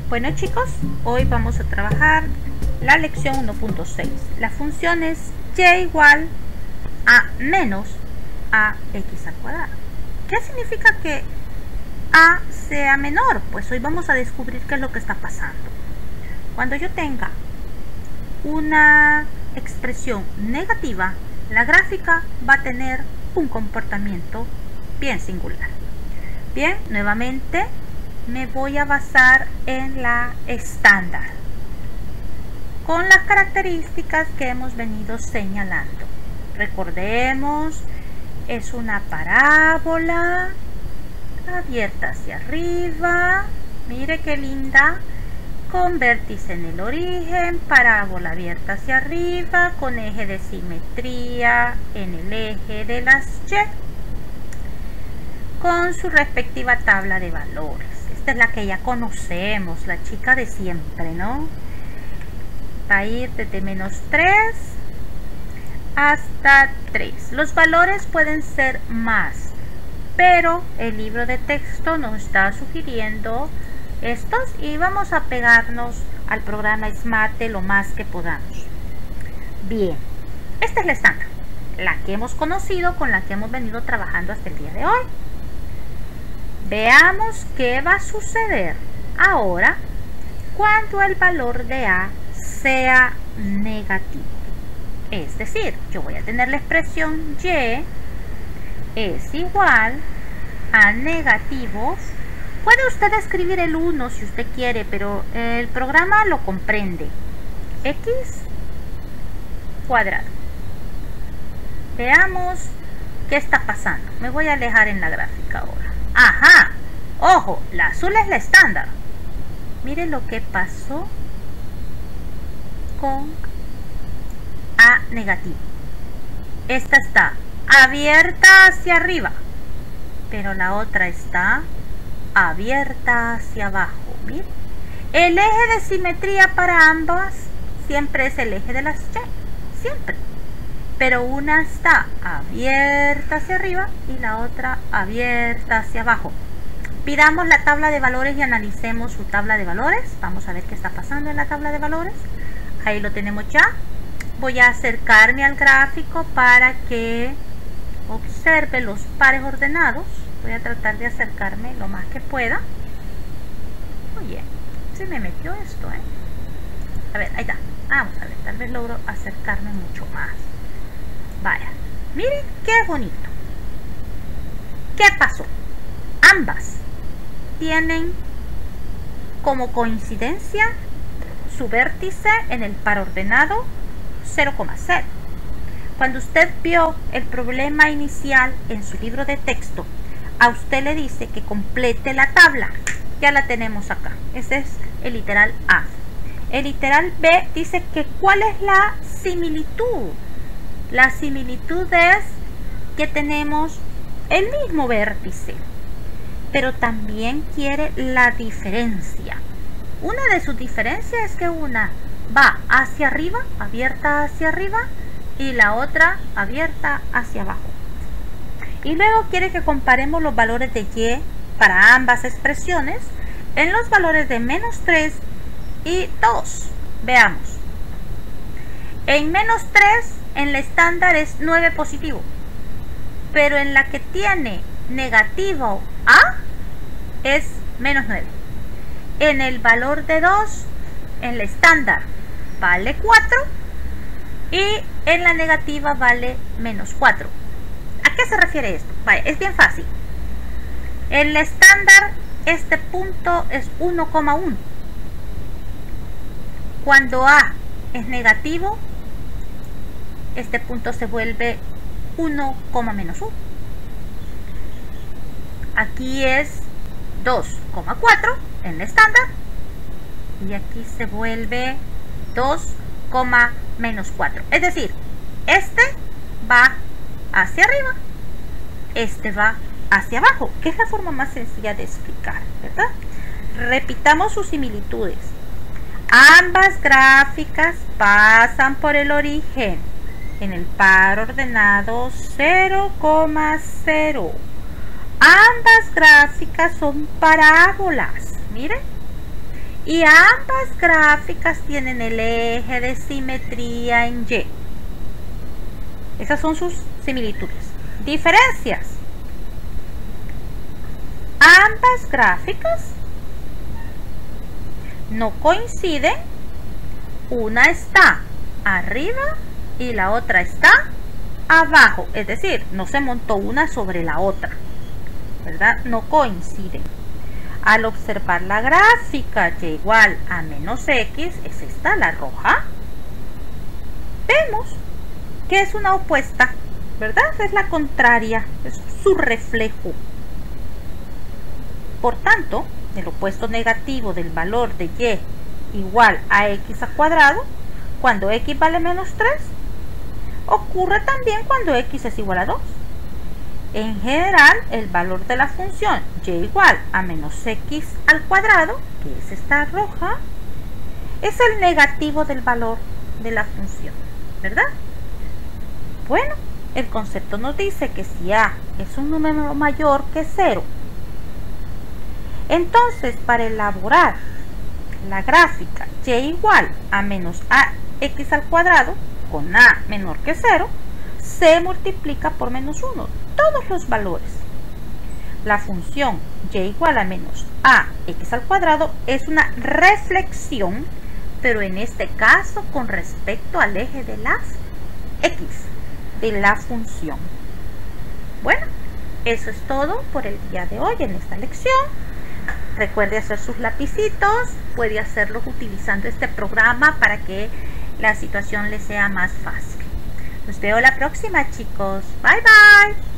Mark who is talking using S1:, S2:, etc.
S1: Bueno chicos, hoy vamos a trabajar la lección 1.6. La función es y igual a menos ax al cuadrado. ¿Qué significa que a sea menor? Pues hoy vamos a descubrir qué es lo que está pasando. Cuando yo tenga una expresión negativa, la gráfica va a tener un comportamiento bien singular. Bien, nuevamente me voy a basar en la estándar con las características que hemos venido señalando. Recordemos, es una parábola abierta hacia arriba, mire qué linda, con vértice en el origen, parábola abierta hacia arriba, con eje de simetría en el eje de las y, con su respectiva tabla de valores. Esta es la que ya conocemos, la chica de siempre, ¿no? Va a ir desde -3 hasta 3. Los valores pueden ser más, pero el libro de texto nos está sugiriendo estos y vamos a pegarnos al programa SMATE lo más que podamos. Bien, esta es la estándar, la que hemos conocido, con la que hemos venido trabajando hasta el día de hoy. Veamos qué va a suceder ahora cuando el valor de a sea negativo. Es decir, yo voy a tener la expresión y es igual a negativos. Puede usted escribir el 1 si usted quiere, pero el programa lo comprende. X cuadrado. Veamos qué está pasando. Me voy a alejar en la gráfica ahora. ¡Ajá! Ojo, la azul es la estándar. Miren lo que pasó con a negativo. Esta está abierta hacia arriba, pero la otra está abierta hacia abajo. Miren, el eje de simetría para ambas siempre es el eje de las y, siempre, pero una está abierta hacia arriba y la otra abierta hacia abajo. Pidamos la tabla de valores y analicemos su tabla de valores. Vamos a ver qué está pasando en la tabla de valores. Ahí lo tenemos ya. Voy a acercarme al gráfico para que observe los pares ordenados. Voy a tratar de acercarme lo más que pueda. Oye, se me metió esto, ¿eh? A ver, ahí está. Vamos a ver, tal vez logro acercarme mucho más. Vaya, miren qué bonito. ¿Qué pasó? Ambas tienen como coincidencia su vértice en el par ordenado 0,0. Cuando usted vio el problema inicial en su libro de texto, a usted le dice que complete la tabla. Ya la tenemos acá. Ese es el literal A. El literal B dice que ¿cuál es la similitud? La similitud es que tenemos el mismo vértice, pero también quiere la diferencia. Una de sus diferencias es que una va hacia arriba, abierta hacia arriba, y la otra abierta hacia abajo. Y luego quiere que comparemos los valores de y para ambas expresiones en los valores de -3 y 2. Veamos. En -3, en la estándar es 9 positivo, pero en la que tiene negativo a es -9. En el valor de 2, en la estándar vale 4 y en la negativa vale -4. ¿A qué se refiere esto? Vaya, es bien fácil. En la estándar este punto es 1,1. Cuando a es negativo, este punto se vuelve 1,-1. Aquí es 2,4 en la estándar y aquí se vuelve 2,-4. Es decir, este va hacia arriba, este va hacia abajo, que es la forma más sencilla de explicar, ¿verdad? Repitamos sus similitudes. Ambas gráficas pasan por el origen en el par ordenado 0,0. Ambas gráficas son parábolas, miren, Y ambas gráficas tienen el eje de simetría en Y. Esas son sus similitudes. Diferencias. Ambas gráficas no coinciden. Una está arriba y la otra está abajo. Es decir, no se montó una sobre la otra, ¿verdad? No coinciden. Al observar la gráfica y igual a menos x, es esta, la roja, vemos que es una opuesta, ¿verdad? Es la contraria, es su reflejo. Por tanto, el opuesto negativo del valor de y igual a x al cuadrado, cuando x vale menos 3, ocurre también cuando x es igual a 2. En general, el valor de la función y igual a menos x al cuadrado, que es esta roja, es el negativo del valor de la función, ¿verdad? Bueno, el concepto nos dice que si a es un número mayor que 0, entonces para elaborar la gráfica y igual a menos ax al cuadrado con a menor que 0, se multiplica por menos 1 todos los valores. La función y igual a menos ax al cuadrado es una reflexión, pero en este caso con respecto al eje de las x de la función. Bueno, eso es todo por el día de hoy en esta lección. Recuerde hacer sus lapicitos, puede hacerlos utilizando este programa para que la situación les sea más fácil. Los veo la próxima, chicos. Bye bye.